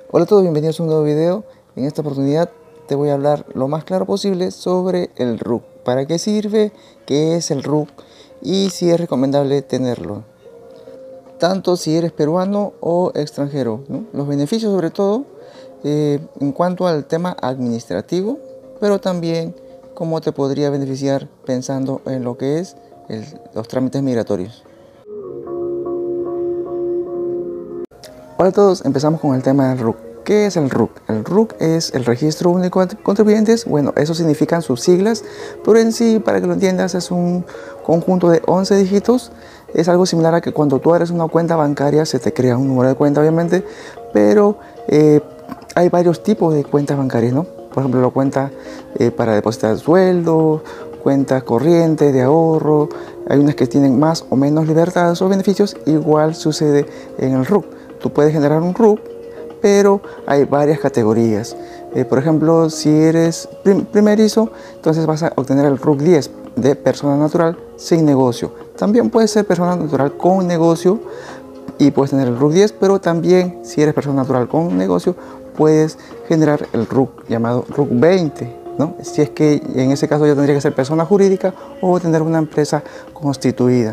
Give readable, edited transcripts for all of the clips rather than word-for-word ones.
Hola a todos, bienvenidos a un nuevo video. En esta oportunidad te voy a hablar lo más claro posible sobre el RUC. ¿Para qué sirve? ¿Qué es el RUC? Y si es recomendable tenerlo. Tanto si eres peruano o extranjero, ¿no? Los beneficios sobre todo en cuanto al tema administrativo, pero también cómo te podría beneficiar pensando en lo que es los trámites migratorios. Hola a todos, empezamos con el tema del RUC. ¿Qué es el RUC? El RUC es el Registro Único de Contribuyentes. Bueno, eso significan sus siglas, pero en sí, para que lo entiendas, es un conjunto de 11 dígitos. Es algo similar a que cuando tú abres una cuenta bancaria se te crea un número de cuenta, obviamente, pero hay varios tipos de cuentas bancarias, ¿no? Por ejemplo, la cuenta para depositar sueldo, cuenta corriente de ahorro. Hay unas que tienen más o menos libertades o beneficios. Igual sucede en el RUC. Tú puedes generar un RUC, pero hay varias categorías. Por ejemplo, si eres primerizo, entonces vas a obtener el RUC 10 de persona natural sin negocio. También puedes ser persona natural con negocio y puedes tener el RUC 10, pero también si eres persona natural con negocio, puedes generar el RUC llamado RUC 20, ¿no? Si es que en ese caso ya tendría que ser persona jurídica o tener una empresa constituida.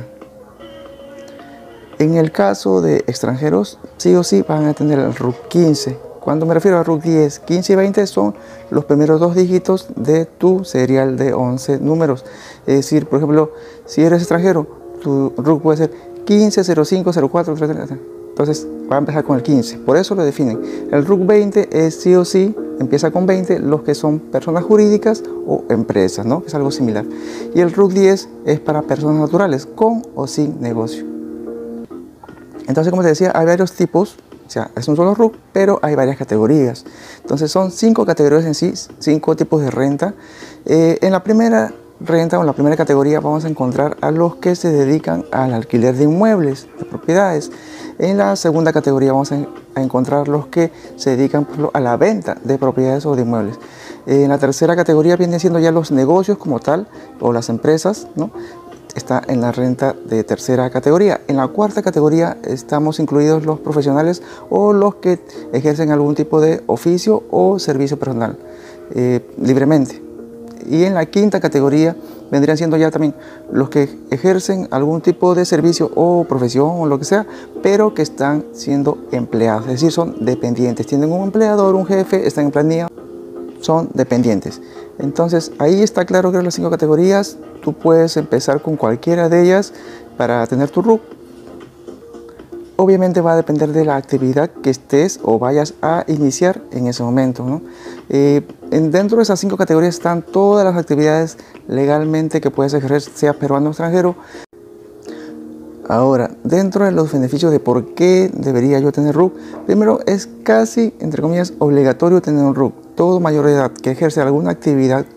En el caso de extranjeros, sí o sí van a tener el RUC 15. Cuando me refiero a RUC 10, 15 y 20 son los primeros dos dígitos de tu serial de 11 números. Es decir, por ejemplo, si eres extranjero, tu RUC puede ser 15, 05, 04, 33. Entonces va a empezar con el 15. Por eso lo definen. El RUC 20 es sí o sí, empieza con 20 los que son personas jurídicas o empresas, ¿no? Es algo similar. Y el RUC 10 es para personas naturales, con o sin negocio. Entonces, como te decía, hay varios tipos, o sea, es un solo RUC, pero hay varias categorías. Entonces, son 5 categorías en sí, 5 tipos de renta. En la primera renta o en la primera categoría vamos a encontrar a los que se dedican al alquiler de inmuebles, de propiedades. En la segunda categoría vamos a encontrar los que se dedican, por ejemplo, a la venta de propiedades o de inmuebles. En la tercera categoría vienen siendo ya los negocios como tal, o las empresas, ¿no? Está en la renta de tercera categoría. En la cuarta categoría estamos incluidos los profesionales o los que ejercen algún tipo de oficio o servicio personal libremente. Y en la quinta categoría vendrían siendo ya también los que ejercen algún tipo de servicio o profesión o lo que sea, pero que están siendo empleados, es decir, son dependientes. Tienen un empleador, un jefe, están en planilla, son dependientes. Entonces ahí está claro que las 5 categorías, tú puedes empezar con cualquiera de ellas para tener tu RUC. Obviamente va a depender de la actividad que estés o vayas a iniciar en ese momento, ¿no? Dentro de esas 5 categorías están todas las actividades legalmente que puedes ejercer, sea peruano o extranjero. Ahora, dentro de los beneficios de por qué debería yo tener RUC, primero es casi, entre comillas, obligatorio tener un RUC. Todo mayor de edad que ejerce alguna actividad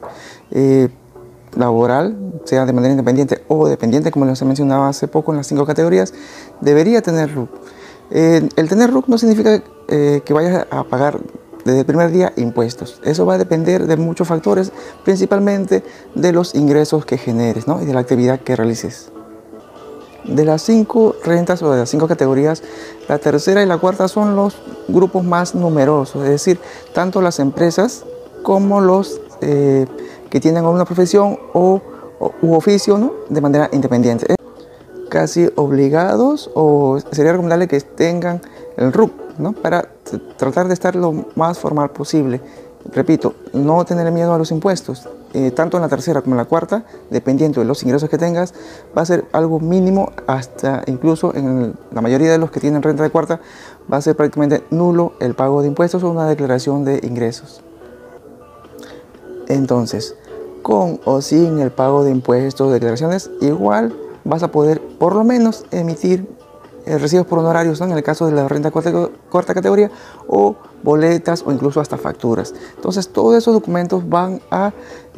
laboral, sea de manera independiente o dependiente, como les mencionaba hace poco en las 5 categorías, debería tener RUC. El tener RUC no significa que vayas a pagar desde el primer día impuestos. Eso va a depender de muchos factores, principalmente de los ingresos que generes, ¿no? Y de la actividad que realices. De las 5 rentas o de las 5 categorías, la tercera y la cuarta son los grupos más numerosos, es decir, tanto las empresas como los que tienen una profesión u oficio, ¿no? De manera independiente. Casi obligados o sería recomendable que tengan el RUC, ¿no? Para tratar de estar lo más formal posible. Repito, no tener miedo a los impuestos. Tanto en la tercera como en la cuarta, dependiendo de los ingresos que tengas, va a ser algo mínimo, hasta incluso en la mayoría de los que tienen renta de cuarta, va a ser prácticamente nulo el pago de impuestos o una declaración de ingresos. Entonces, con o sin el pago de impuestos o declaraciones, igual vas a poder por lo menos emitir recibos por honorarios, ¿no? En el caso de la renta cuarta categoría, o boletas o incluso hasta facturas. Entonces todos esos documentos van a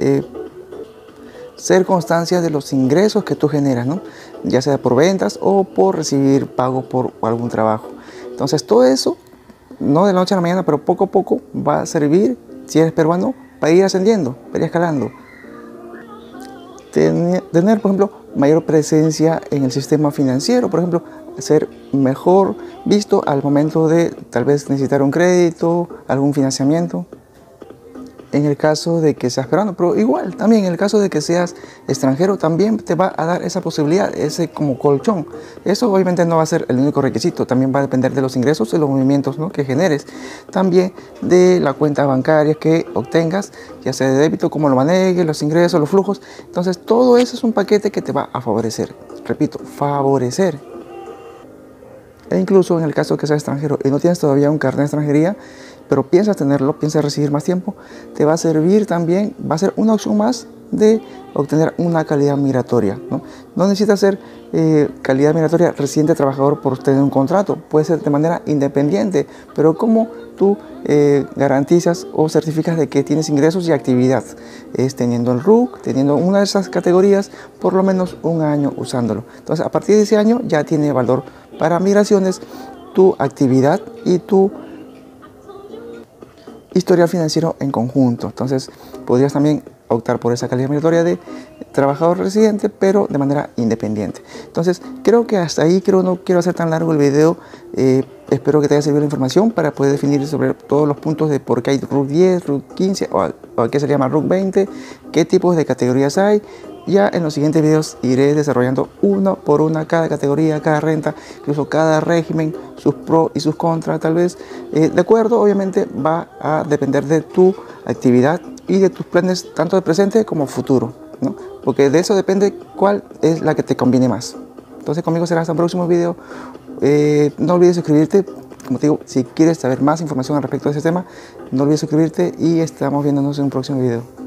ser constancia de los ingresos que tú generas, ¿no? Ya sea por ventas o por recibir pago por algún trabajo. Entonces todo eso, no de la noche a la mañana, pero poco a poco va a servir, si eres peruano, para ir ascendiendo, para ir escalando. Tener, por ejemplo, mayor presencia en el sistema financiero. Por ejemplo, ser mejor visto al momento de tal vez necesitar un crédito, algún financiamiento. En el caso de que seas peruano, pero igual también en el caso de que seas extranjero, también te va a dar esa posibilidad, ese como colchón. Eso obviamente no va a ser el único requisito, también va a depender de los ingresos y los movimientos, ¿no?, que generes, también de la cuenta bancaria que obtengas, ya sea de débito, cómo lo manejes, los ingresos, los flujos. Entonces todo eso es un paquete que te va a favorecer, repito, favorecer. E incluso en el caso de que seas extranjero y no tienes todavía un carnet de extranjería, pero piensas tenerlo, piensas recibir más tiempo, te va a servir también, va a ser una opción más de obtener una calidad migratoria, ¿no? No necesitas ser calidad migratoria residente trabajador por tener un contrato, puede ser de manera independiente, pero como tú garantizas o certificas de que tienes ingresos y actividad, es teniendo el RUC, teniendo una de esas categorías, por lo menos un año usándolo. Entonces, a partir de ese año ya tiene valor para migraciones tu actividad y tu historial financiero en conjunto. Entonces podrías también optar por esa calidad migratoria de trabajador residente, pero de manera independiente. Entonces creo que hasta ahí, no quiero hacer tan largo el video. Espero que te haya servido la información para poder definir sobre todos los puntos de por qué hay RUC 10, RUC 15 o qué se llama RUC 20, qué tipos de categorías hay. Ya en los siguientes videos iré desarrollando uno por una cada categoría, cada renta, incluso cada régimen, sus pros y sus contras tal vez. De acuerdo, obviamente va a depender de tu actividad y de tus planes tanto de presente como futuro, ¿no? Porque de eso depende cuál es la que te conviene más. Entonces conmigo será hasta un próximo video. No olvides suscribirte. Como te digo, si quieres saber más información al respecto de ese tema, no olvides suscribirte y estamos viéndonos en un próximo video.